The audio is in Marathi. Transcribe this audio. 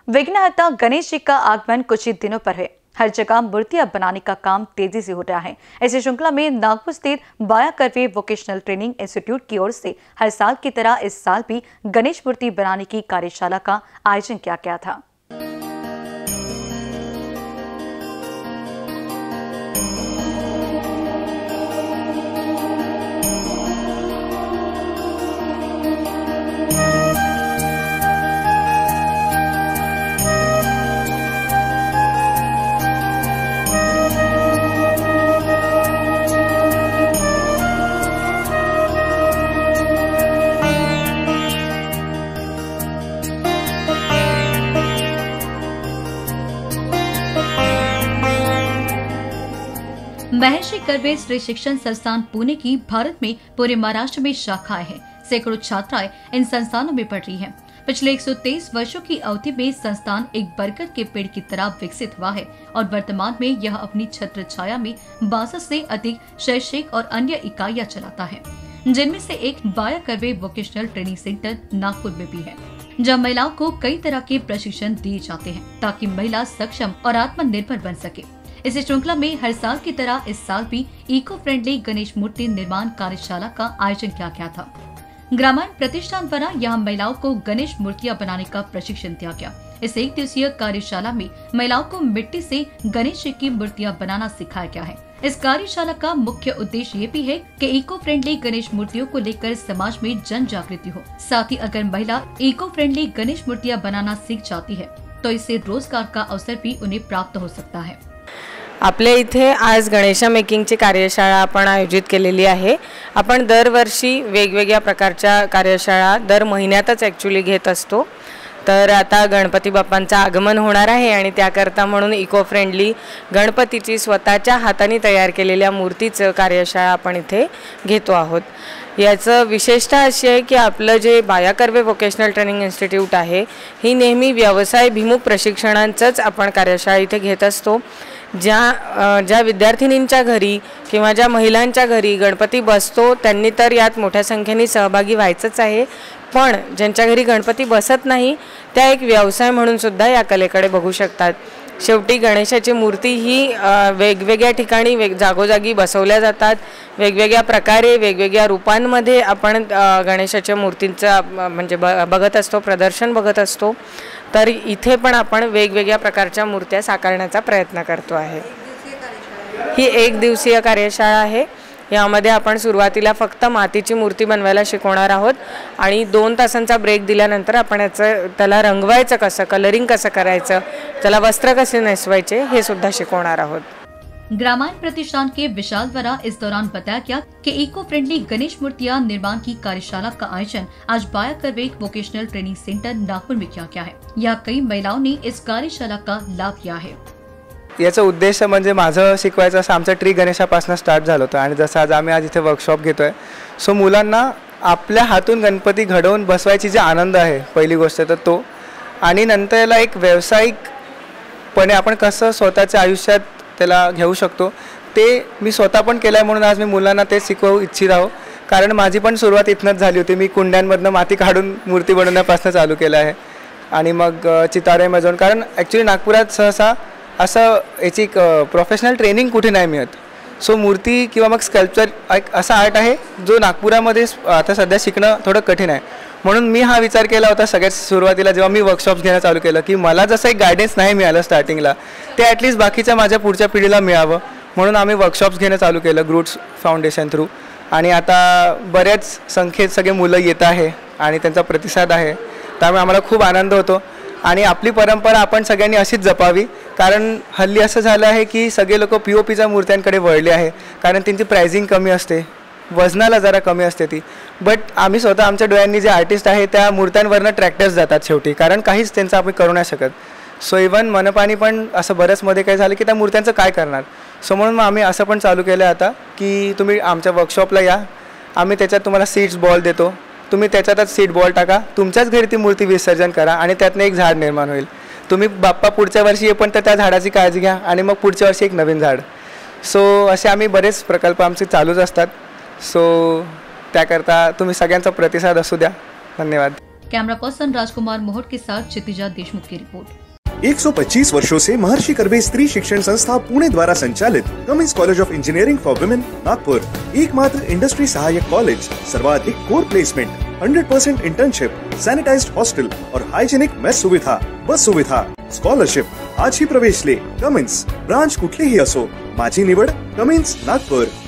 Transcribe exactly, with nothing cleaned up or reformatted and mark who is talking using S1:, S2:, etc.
S1: विघ्नहर्ता गणेश जी का आगमन कुछ ही दिनों पर है। हर जगह मूर्तियां बनाने का काम तेजी से हो रहा है। इसी श्रृंखला में नागपुर स्थित Baya Karve vocational training institute की ओर से हर साल की तरह इस साल भी गणेश मूर्ति बनाने की कार्यशाला का आयोजन किया गया था।
S2: महर्षि कर्वे श्री शिक्षण संस्थान पुणे की भारत में पूरे महाराष्ट्र में शाखाएं हैं। सैकड़ों छात्राएं इन संस्थानों में पढ़ रही हैं। पिछले एक सौ तेईस वर्षों की अवधि में संस्थान एक बरगद के पेड़ की तरह विकसित हुआ है और वर्तमान में यह अपनी छत्र छाया में बासठ से अधिक शैक्षिक और अन्य इकाइयां चलाता है, जिनमें से एक Baya Karve vocational training centre Nagpur में भी है, जहां महिलाओं को कई तरह के प्रशिक्षण दिए जाते हैं ताकि महिला सक्षम और आत्मनिर्भर बन सके। इस श्रृंखला में हर साल की तरह इस साल भी इको फ्रेंडली गणेश मूर्ति निर्माण कार्यशाला का आयोजन किया गया था। ग्रामीण प्रतिष्ठान द्वारा यहाँ महिलाओं को गणेश मूर्तियां बनाने का प्रशिक्षण दिया गया। इस एक दिवसीय कार्यशाला में महिलाओं को मिट्टी से गणेश जी की मूर्तियां बनाना सिखाया गया है। इस कार्यशाला का मुख्य उद्देश्य ये भी है कि इको फ्रेंडली गणेश मूर्तियों को लेकर समाज में जन जागृति हो। साथ ही अगर महिला इको फ्रेंडली गणेश मूर्तियां बनाना सीख जाती है तो इससे रोजगार का अवसर भी उन्हें प्राप्त हो सकता है।
S3: आपल्या इथे आज गणेश मेकिंगची कार्यशाळा आपण आयोजित केलेली आहे। आपण दरवर्षी वेगवेगळ्या प्रकारच्या कार्यशाळा दर महिन्यातच ॲक्च्युअली घेत असतो। तर आता गणपती बाप्पांचं आगमन होणार आहे आणि त्याकरता म्हणून इको फ्रेंडली गणपतीची स्वतःच्या हाताने तयार केलेल्या मूर्तीचं कार्यशाळा आपण इथे घेतो आहोत। याचं विशेषता अशी आहे की आपलं जे बाया कर्वे वोकेशनल ट्रेनिंग इन्स्टिट्यूट आहे ही नेहमी व्यवसायभिमुख प्रशिक्षणांचंच आपण कार्यशाळा इथे घेत असतो। ज्या ज्या विद्यार्थिनींच्या घरी किंवा ज्या महिलांच्या घरी गणपती बसतो त्यांनी तर यात मोठ्या संख्येने सहभागी व्हायचंच आहे, पण ज्यांच्या घरी गणपती बसत नाही त्या एक व्यवसाय म्हणून सुद्धा या कलेकडे बघू शकतात। शेवटी गणेशाची मूर्ती ही वेगवेगळ्या ठिकाणी वेग जागोजागी बसवल्या जातात। वेगवेगळ्या प्रकारे वेगवेगळ्या रूपांमध्ये आपण गणेशाच्या मूर्तींचं म्हणजे बघत असतो, प्रदर्शन बघत असतो। तर इथे पण आपण वेगवेगळ्या प्रकारच्या मूर्त्या साकारण्याचा प्रयत्न करतो आहे। ही एक दिवसीय कार्यशाळा आहे। यामध्ये आपण सुरुवातीला फक्त मातीची मूर्ती बनवायला शिकवणार आहोत आणि दोन तासांचा ब्रेक दिल्यानंतर आपण याचं त्याला रंगवायचं कसं, कलरिंग कसं करायचं, त्याला वस्त्र कसे नेसवायचे हे सुद्धा शिकवणार आहोत।
S2: ग्रामीण प्रतिष्ठान के विशाल द्वारा इस दौरान बताया गया कि इको फ्रेंडली गणेश मूर्तियां निर्माण की कार्यशाला का आयोजन आज Baya Karve vocational training centre Nagpur में किया गया है। यहाँ कई महिलाओं ने इस कार्यशाला का लाभ लिया है।
S4: याचा उद्देश म्हणजे माझं शिकवायचं असं आमचं ट्री गणेशापासून स्टार्ट झालं होतं आणि जसं आज आम्ही आज इथे वर्कशॉप घेतोय, सो मुलांना आपल्या हातून गणपती घडवून बसवायची जी आनंद आहे पहिली गोष्ट तर तो, आणि नंतर याला एक व्यावसायिकपणे आपण कसं स्वतःच्या आयुष्यात त्याला घेऊ शकतो ते मी स्वतः पण केलं आहे, म्हणून आज मी मुलांना ते शिकवू इच्छित आहो। कारण माझी पण सुरुवात इथनंच झाली होती। मी कुंड्यांमधनं माती काढून मूर्ती बनवण्यापासून चालू केलं आहे आणि मग चितारे जाऊन, कारण ॲक्च्युली नागपुरात सहसा असं याची प्रोफेशनल ट्रेनिंग कुठे नाही मिळत। सो मूर्ती किंवा मग स्कल्पचर एक असा आर्ट आहे जो नागपुरामध्ये आता सध्या शिकणं थोडं कठीण आहे। म्हणून मी हा विचार केला होता सगळ्यात सुरुवातीला जेव्हा मी वर्कशॉप्स घेणं चालू केलं की मला जसं एक गायडन्स नाही मिळालं स्टार्टिंगला ते ॲटलीस्ट बाकीच्या माझ्या पुढच्या पिढीला मिळावं, म्हणून आम्ही वर्कशॉप्स घेणं चालू केलं ग्रूट्स फाउंडेशन थ्रू। आणि आता बऱ्याच संख्येत सगळे मुलं येत आहे आणि त्यांचा प्रतिसाद आहे, त्यामुळे आम्हाला खूप आनंद होतो। आणि आपली परंपरा आपण सगळ्यांनी अशीच जपावी, कारण हल्ली असं झालं आहे की सगळे लोक पी ओ पीच्या मूर्त्यांकडे वळले आहे, कारण त्यांची प्राइसिंग कमी असते, वजनाला जरा कमी असते ती। बट आम्ही स्वतः आमच्या डोळ्यांनी जे आर्टिस्ट आहे त्या मूर्त्यांवरनं ट्रॅक्टर्स जातात शेवटी, कारण काहीच त्यांचं आपण करू नाही शकत। सो इवन मनपानी पण असं बऱ्याच मध्ये काय झालं की त्या मूर्त्यांचं काय करणार। सो म्हणून मग आम्ही असं पण चालू केलं आता की तुम्ही आमच्या वर्कशॉपला या, आम्ही त्याच्यात तुम्हाला सीड्स बॉल देतो, तुम्ही त्याच्यातच सीड बॉल टाका, तुमच्याच घरी ती मूर्ती विसर्जन करा आणि त्यातनं एक झाड निर्माण होईल। तुम्ही बाप्पा पुढच्या वर्षी ये पण तर त्या झाडाची काळजी घ्या आणि मग पुढच्या वर्षी एक नवीन झाड। सो असे आम्ही बरेच प्रकल्प आमचे चालूच असतात। सो त्याकरता तुम्ही सगळ्यांचा प्रतिसाद असू द्या। धन्यवाद।
S2: कैमरा पर्सन राजकुमार मोहट के साथ क्षितिजा देशमुख की रिपोर्ट।
S5: एक सौ पच्चीस वर्षों से महर्षि कर्वे स्त्री शिक्षण संस्था पुणे द्वारा संचालित Cummins college of engineering for women Nagpur, एकमात्र इंडस्ट्री सहायक कॉलेज, सर्वाधिक core placement, hundred percent internship, sanitised hostel और हाइजेनिक मेस सुविधा, बस सुविधा, स्कॉलरशिप। आज ही प्रवेश ले. कमिंस ब्रांच कुठलीही असो, माझी निवड कमिंस नागपूर.